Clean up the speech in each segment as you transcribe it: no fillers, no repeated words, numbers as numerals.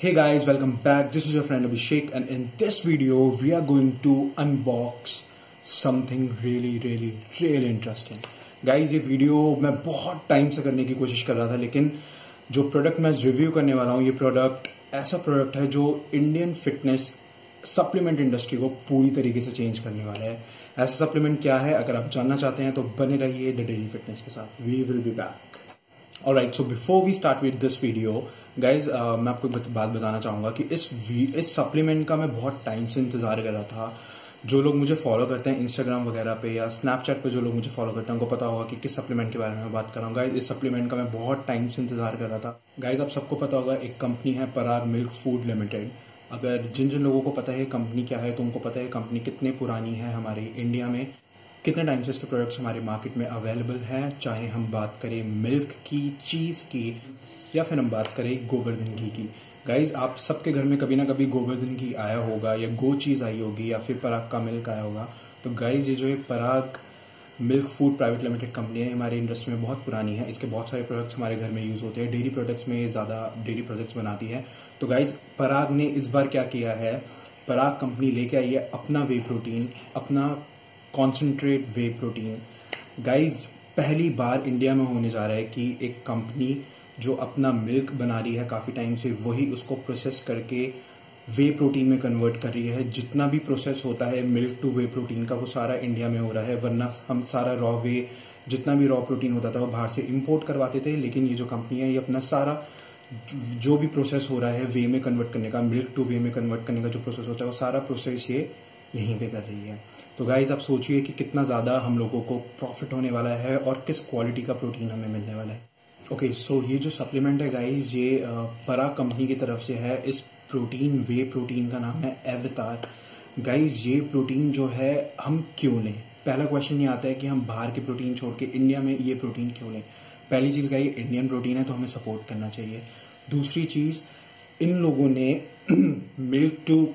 Hey guys, welcome back. This is your friend Abhishek, and in this video we are going to unbox something really interesting. Guys, ये video मैं बहुत time से करने की कोशिश कर रहा था, लेकिन जो प्रोडक्ट मैं रिव्यू करने वाला हूँ, ये प्रोडक्ट ऐसा प्रोडक्ट है जो इंडियन फिटनेस सप्लीमेंट इंडस्ट्री को पूरी तरीके से चेंज करने वाला है। ऐसा सप्लीमेंट क्या है, अगर आप जानना चाहते हैं तो बने रहिए द डेली फिटनेस के साथ। We will be back. Alright, so before we start with this video guys, मैं आपको एक बात बताना चाहूँगा कि इस सप्लीमेंट का मैं बहुत टाइम से इंतज़ार कर रहा था। जो लोग मुझे फॉलो करते हैं इंस्टाग्राम वगैरह पे या स्नैपचैट पे, जो लोग मुझे फॉलो करते हैं उनको पता होगा कि किस सप्लीमेंट के बारे में मैं बात कर रहा हूँ। गाइज, इस सप्लीमेंट का मैं बहुत टाइम से इंतज़ार कर रहा था। गाइज, आप सबको पता होगा, एक कंपनी है पराग मिल्क फूड लिमिटेड। अगर जिन लोगों को पता है कंपनी क्या है तो उनको पता है कंपनी कितने पुरानी है, हमारी इंडिया में कितने टाइम से इसके प्रोडक्ट्स हमारे मार्केट में अवेलेबल हैं। चाहे हम बात करें मिल्क की, चीज़ की, या फिर हम बात करें गोवर्धन घी की। गाइज, आप सबके घर में कभी ना कभी गोवर्धन घी आया होगा या गो चीज़ आई होगी या फिर पराग का मिल्क आया होगा। तो गाइज, ये जो है Parag milk food private limited company है, हमारी इंडस्ट्री में बहुत पुरानी है। इसके बहुत सारे प्रोडक्ट्स हमारे घर में यूज़ होते हैं। डेयरी प्रोडक्ट्स में ज़्यादा डेयरी प्रोडक्ट्स बनाती है। तो गाइज, पराग ने इस बार क्या किया है, पराग कंपनी लेके आई है अपना वे प्रोटीन, अपना कॉन्सेंट्रेट वे प्रोटीन। गाइज, पहली बार इंडिया में होने जा रहा है कि एक कंपनी जो अपना मिल्क बना रही है काफ़ी टाइम से, वही उसको प्रोसेस करके वे प्रोटीन में कन्वर्ट कर रही है। जितना भी प्रोसेस होता है मिल्क टू वे प्रोटीन का, वो सारा इंडिया में हो रहा है। वरना हम सारा रॉ वे, जितना भी रॉ प्रोटीन होता था वो बाहर से इंपोर्ट करवाते थे। लेकिन ये जो कंपनी है, ये अपना सारा जो भी प्रोसेस हो रहा है वे में कन्वर्ट करने का, मिल्क टू वे में कन्वर्ट करने का जो प्रोसेस होता है, वो सारा प्रोसेस ये यहीं पे कर रही है। तो गाइज, आप सोचिए कि कितना ज़्यादा हम लोगों को प्रॉफिट होने वाला है और किस क्वालिटी का प्रोटीन हमें मिलने वाला है। ओके, सो ये जो सप्लीमेंट है गाइज, ये पराग कंपनी की तरफ से है। इस प्रोटीन, वे प्रोटीन का नाम है एवतार। गाइज, ये प्रोटीन जो है हम क्यों लें? पहला क्वेश्चन ये आता है कि हम बाहर के प्रोटीन छोड़ के इंडिया में ये प्रोटीन क्यों लें? पहली चीज़ गाइज, इंडियन प्रोटीन है तो हमें सपोर्ट करना चाहिए। दूसरी चीज़, इन लोगों ने मिल्क टू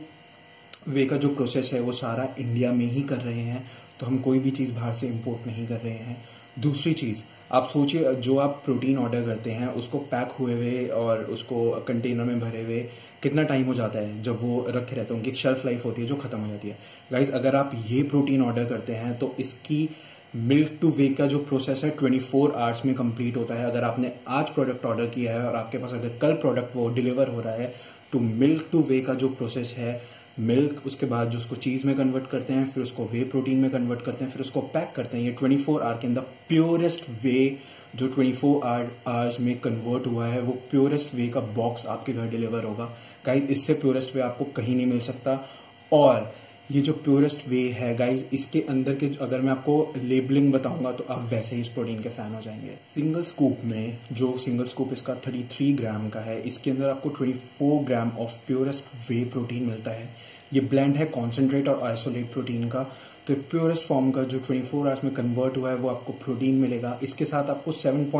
वे का जो प्रोसेस है वो सारा इंडिया में ही कर रहे हैं, तो हम कोई भी चीज़ बाहर से इंपोर्ट नहीं कर रहे हैं। दूसरी चीज़, आप सोचिए, जो आप प्रोटीन ऑर्डर करते हैं उसको पैक हुए हुए और उसको कंटेनर में भरे हुए कितना टाइम हो जाता है जब वो रखे रहते हैं। उनकी एक शेल्फ लाइफ होती है जो ख़त्म हो जाती है। गाइज, अगर आप ये प्रोटीन ऑर्डर करते हैं तो इसकी मिल्क टू वे का जो प्रोसेस है 24 आवर्स में कंप्लीट होता है। अगर आपने आज प्रोडक्ट ऑर्डर किया है और आपके पास अगर कल प्रोडक्ट वो डिलीवर हो रहा है, तो मिल्क टू वे का जो प्रोसेस है, मिल्क, उसके बाद जो उसको चीज़ में कन्वर्ट करते हैं, फिर उसको वे प्रोटीन में कन्वर्ट करते हैं, फिर उसको पैक करते हैं। ये 24 आवर के अंदर प्योरेस्ट वे जो 24 आवर्स में कन्वर्ट हुआ है, वो प्योरेस्ट वे का बॉक्स आपके घर डिलीवर होगा। गाइज, इससे प्योरेस्ट वे आपको कहीं नहीं मिल सकता। और ये जो प्योरेस्ट वे है गाइज, इसके अंदर के अगर मैं आपको लेबलिंग बताऊंगा तो आप वैसे ही इस प्रोटीन के फैन हो जाएंगे। सिंगल स्कूप में, जो सिंगल स्कूप इसका 33 ग्राम का है, इसके अंदर आपको 24 gram of purest whey protein मिलता है। ये ब्लेंड है कॉन्सेंट्रेट और आइसोलेट प्रोटीन का। तो प्योरेस्ट फॉर्म का जो 24 आवर्स में कन्वर्ट हुआ है वो आपको प्रोटीन मिलेगा। इसके साथ आपको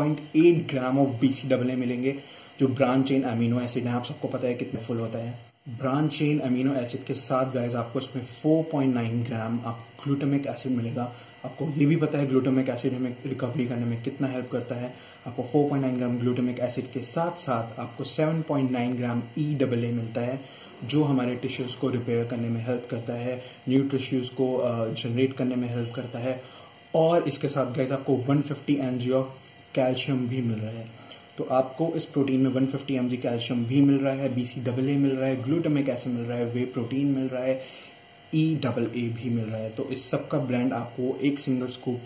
7.8 ग्राम ऑफ BCAA मिलेंगे, जो ब्रांच चेन अमीनो एसिड है। आप सबको पता है कितने फुल होता है। ब्रांच चेन अमीनो एसिड के साथ गाइज आपको इसमें 4.9 ग्राम आप ग्लूटामिक एसिड मिलेगा। आपको ये भी पता है ग्लूटामिक एसिड हमें रिकवरी करने में कितना हेल्प करता है। आपको 4.9 ग्राम ग्लूटामिक एसिड के साथ साथ आपको 7.9 ग्राम EAA मिलता है, जो हमारे टिश्यूज़ को रिपेयर करने में हेल्प करता है, न्यू टिश्यूज़ को जनरेट करने में हेल्प करता है। और इसके साथ गाइज आपको 150 mg ऑफ कैल्शियम भी मिल रहा है। तो आपको इस प्रोटीन में 150 mg कैल्शियम भी मिल रहा है, BCAA मिल रहा है, ग्लूटामिक एसिड मिल रहा है, वे प्रोटीन मिल रहा है, EAA भी मिल रहा है। तो इस सब का ब्लेंड आपको एक सिंगल स्कूप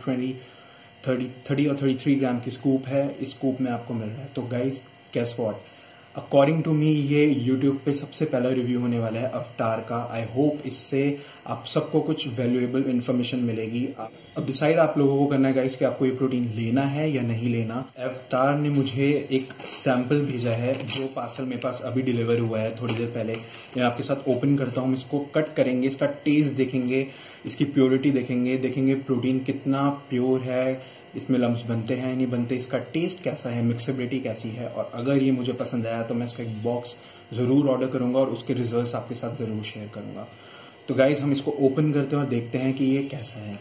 30 और 33 ग्राम की स्कूप है, इस स्कूप में आपको मिल रहा है। तो guys, guess what, according to me ये यूट्यूब पे सबसे पहला रिव्यू होने वाला है अवतार का। आई होप इससे आप सबको कुछ वैल्यूएबल इन्फॉर्मेशन मिलेगी। अब डिसाइड आप लोगों को करना है गाइस कि आपको ये प्रोटीन लेना है या नहीं लेना। अवतार ने मुझे एक सैंपल भेजा है, जो पार्सल मेरे पास अभी डिलीवर हुआ है थोड़ी देर पहले। मैं आपके साथ ओपन करता हूँ, इसको कट करेंगे, इसका टेस्ट देखेंगे, इसकी प्योरिटी देखेंगे प्रोटीन कितना प्योर है, इसमें लम्स बनते हैं नहीं बनते, इसका टेस्ट कैसा है, मिक्सेबिलिटी कैसी है। और अगर ये मुझे पसंद आया तो मैं इसका एक बॉक्स ज़रूर ऑर्डर करूंगा और उसके रिजल्ट्स आपके साथ ज़रूर शेयर करूंगा। तो गाइज, हम इसको ओपन करते हैं और देखते हैं कि ये कैसा है।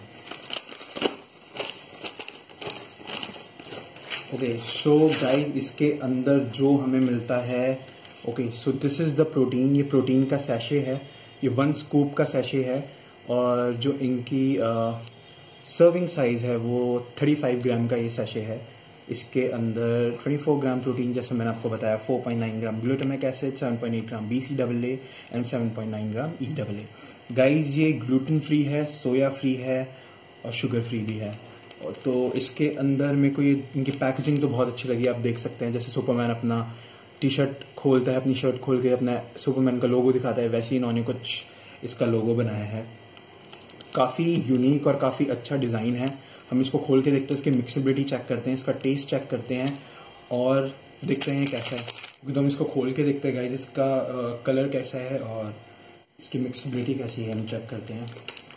ओके, सो गाइज, इसके अंदर जो हमें मिलता है okay, so this is the protein. ये प्रोटीन का सैशे है, ये 1 स्कूप का सैशे है और जो इनकी सर्विंग साइज़ है वो 35 ग्राम का ये सैशे है। इसके अंदर 24 ग्राम प्रोटीन, जैसे मैंने आपको बताया, 4.9 gram glutamic acid, 7.8 gram BCAA and 7.9 gram EAA। Guys ये ग्लूटेन फ्री है, सोया फ्री है और शुगर फ्री भी है। तो इसके अंदर मेरे को ये इनकी पैकेजिंग तो बहुत अच्छी लगी। आप देख सकते हैं जैसे सुपरमैन अपना टी शर्ट खोलता है, अपनी शर्ट खोल के अपना सुपरमैन का लोगो दिखाता है, वैसे ही इन्होंने कुछ इसका लोगो बनाया है। काफ़ी यूनिक और काफ़ी अच्छा डिज़ाइन है। हम इसको खोल के देखते हैं, इसकी मिक्सेबिलिटी चेक करते हैं, इसका टेस्ट चेक करते हैं और देखते हैं कैसा है। क्योंकि तो हम इसको खोल के देखते हैं गाइस, इसका कलर कैसा है और इसकी मिक्सेबिलिटी कैसी है, हम चेक करते हैं।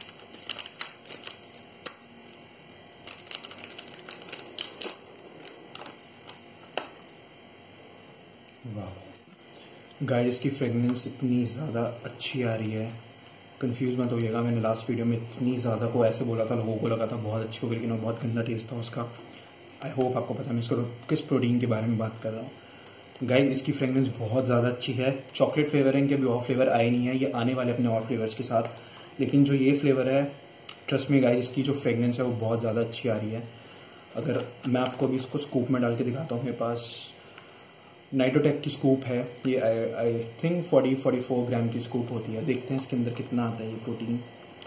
वाह गाइस, इसकी फ्रेगनेंस इतनी ज़्यादा अच्छी आ रही है, कंफ्यूज मत होइएगा। मैंने लास्ट वीडियो में इतनी ज़्यादा को ऐसे बोला था, लोगों को लगा था बहुत अच्छी होगी, लेकिन वो बहुत गंदा टेस्ट था उसका। आई होप आपको पता है मैं इसको किस प्रोटीन के बारे में बात कर रहा हूँ। गाइस इसकी फ्रेगनेंस बहुत ज़्यादा अच्छी है। चॉकलेट फ्लेवर है, इनके अभी और फ्लेवर आए नहीं है, ये आने वाले अपने और फ्लेवर्स के साथ। लेकिन जो ये फ्लेवर है, ट्रस्ट में गाइस, इसकी जो फ्रेगनेंस है वो बहुत ज़्यादा अच्छी आ रही है। अगर मैं आपको अभी इसको स्कूप में डाल के दिखाता हूँ, मेरे पास नाइट्रोटेक की स्कूप है, ये आई थिंक 44 ग्राम की स्कूप होती है। देखते हैं इसके अंदर कितना आता है ये प्रोटीन।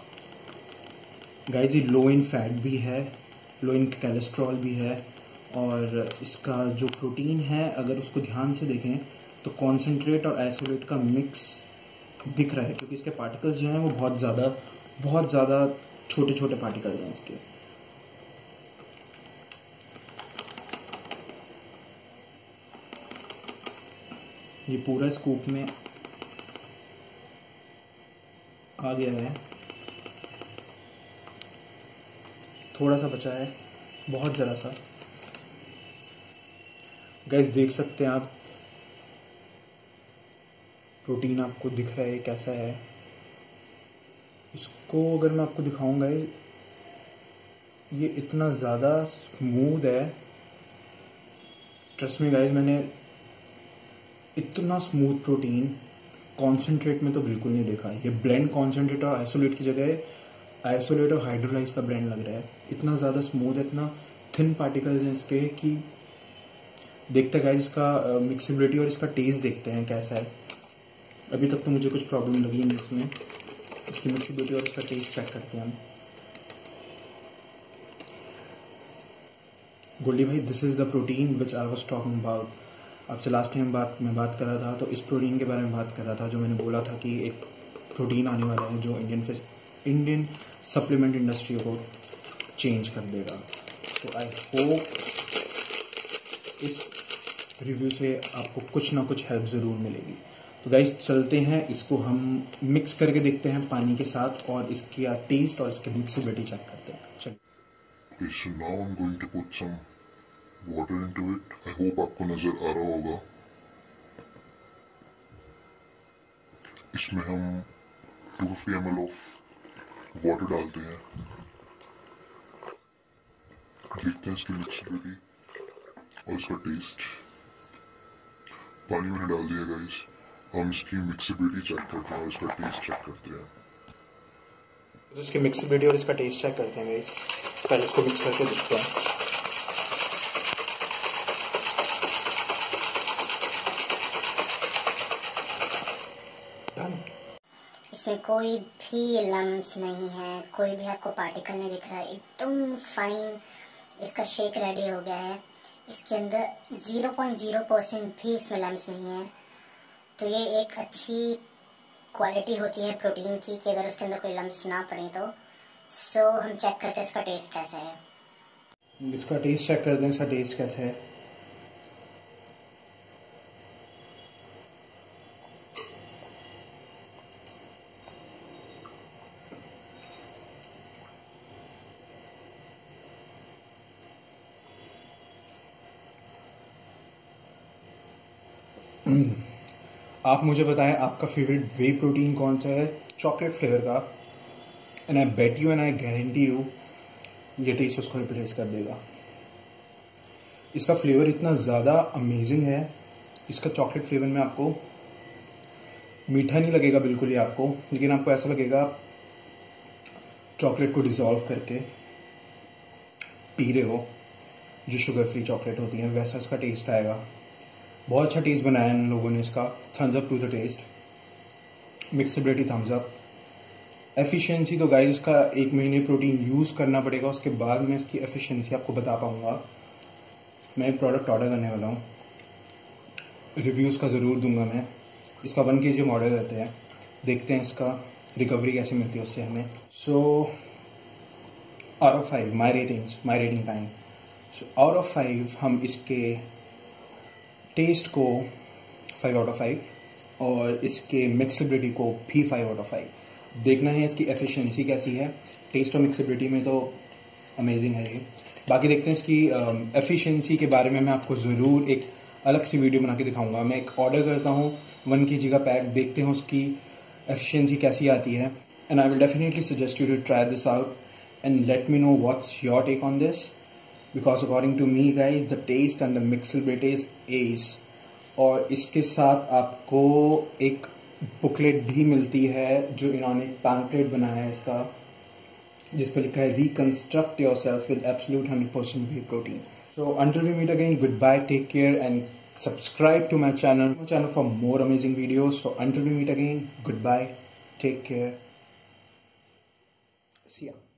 गाइस ये लो इन फैट भी है, लो इन कोलेस्ट्रॉल भी है और इसका जो प्रोटीन है अगर उसको ध्यान से देखें तो कॉन्सेंट्रेट और आइसोलेट का मिक्स दिख रहा है, क्योंकि इसके पार्टिकल्स जो हैं वो बहुत ज़्यादा छोटे छोटे पार्टिकल्स हैं इसके। ये पूरा स्कूप में आ गया है, थोड़ा सा बचा है, बहुत ज़रा सा। गाइस देख सकते हैं आप, प्रोटीन आपको दिख रहा है कैसा है। इसको अगर मैं आपको दिखाऊंगा, ये इतना ज़्यादा स्मूथ है, ट्रस्ट में गाइस, मैंने इतना स्मूथ प्रोटीन कॉन्सेंट्रेट में तो बिल्कुल नहीं देखा। ये ब्लेंड कॉन्सेंट्रेट और आइसोलेट की जगह आइसोलेट और हाइड्रोलाइज का ब्लेंड लग रहा है। इतना ज़्यादा स्मूथ है, इतना थिन पार्टिकल्स हैं इसके कि देखते हैं गाइस इसका मिक्सेबिलिटी और इसका टेस्ट देखते हैं कैसा है। अभी तक तो मुझे कुछ प्रॉब्लम लगी नहीं इसमें। इसकी मिक्सेबिलिटी और इसका टेस्ट चेक करते हैं हम। गोल्डी भाई, this is the protein which I was talking about. आपसे लास्ट टाइम मैं बात कर रहा था तो इस प्रोटीन के बारे में बात कर रहा था, जो मैंने बोला था कि एक प्रोटीन आने वाला है जो इंडियन सप्लीमेंट इंडस्ट्री को चेंज कर देगा। तो आई होप इस रिव्यू से आपको कुछ ना कुछ हेल्प ज़रूर मिलेगी। तो गाइस चलते हैं, इसको हम मिक्स करके देखते हैं पानी के साथ और इसकी टेस्ट और इसकी मिक्सेबिलिटी चेक करते हैं। चलिए। Okay, so now I'm going to put some water into it. I hope आपको नजर आ रहा होगा। इसमें हम 250 ml ऑफ वाटर डालते हैं। देखते हैं इसकी मिक्सेबिलिटी और इसका टेस्ट। पानी मैंने डाल दिया गाइस, हम इसकी मिक्सेबिलिटी चेक करते हैं और इसका टेस्ट चेक करते हैं। तो इसकी मिक्सेबिलिटी और इसका टेस्ट चेक करते हैं गाइस। पहले इसको मिक्स करके देखते हैं। इसमें कोई भी लम्स नहीं है, कोई भी आपको पार्टिकल नहीं दिख रहा है, एकदम फाइन इसका शेक रेडी हो गया है। इसके अंदर 0.0% भी इसमें लम्स नहीं है। तो ये एक अच्छी क्वालिटी होती है प्रोटीन की कि अगर उसके अंदर कोई लम्स ना पड़े तो। सो हम चेक करते हैं इसका टेस्ट कैसा है। इसका टेस्ट चेक करते हैं, इसका टेस्ट कैसा है। आप मुझे बताएं आपका फेवरेट वे प्रोटीन कौन सा है, चॉकलेट फ्लेवर का। And I bet you and I guarantee you ये टेस्ट उसको रिप्लेस कर देगा। इसका फ्लेवर इतना ज़्यादा अमेजिंग है इसका चॉकलेट फ्लेवर में आपको मीठा नहीं लगेगा बिल्कुल ही आपको, लेकिन आपको ऐसा लगेगा चॉकलेट को डिज़ोल्व करके पी रहे हो, जो शुगर फ्री चॉकलेट होती है, वैसा इसका टेस्ट आएगा। बहुत अच्छा टेस्ट बनाया इन लोगों ने इसका। Thumbs up to the taste, mixability thumbs up. Efficiency तो गाइस इसका 1 महीने प्रोटीन यूज़ करना पड़ेगा, उसके बाद मैं इसकी एफिशिएंसी आपको बता पाऊँगा। मैं एक प्रोडक्ट ऑर्डर करने वाला हूँ, रिव्यूज़ का ज़रूर दूंगा मैं। इसका 1 kg हम ऑर्डर करते हैं, देखते हैं इसका रिकवरी कैसे मिलती है उससे हमें। So out of 5 my rating time. So out of 5 हम इसके टेस्ट को 5 आउट ऑफ 5 और इसके मिक्सेबिलिटी को भी 5 आउट ऑफ 5। देखना है इसकी एफिशिएंसी कैसी है। टेस्ट और मिक्सेबिलिटी में तो अमेजिंग है ये। बाकी देखते हैं इसकी एफिशिएंसी के बारे में मैं आपको ज़रूर एक अलग सी वीडियो बना के दिखाऊंगा। मैं एक ऑर्डर करता हूँ 1 kg का पैक, देखते हैं उसकी एफिशिएंसी कैसी आती है। And I will definitely suggest you to try this out and let me know what's your take on this, because according to me guys the taste and the mixability is ace. और इसके साथ आपको एक booklet भी मिलती है जो इन्होंने पैम्फलेट बनाया है इसका, जिस पर लिखा है reconstruct yourself with absolute 100% whey protein. So until we meet again, goodbye, take care and subscribe to my channel for more amazing videos. So until we meet again, goodbye, take care, see ya.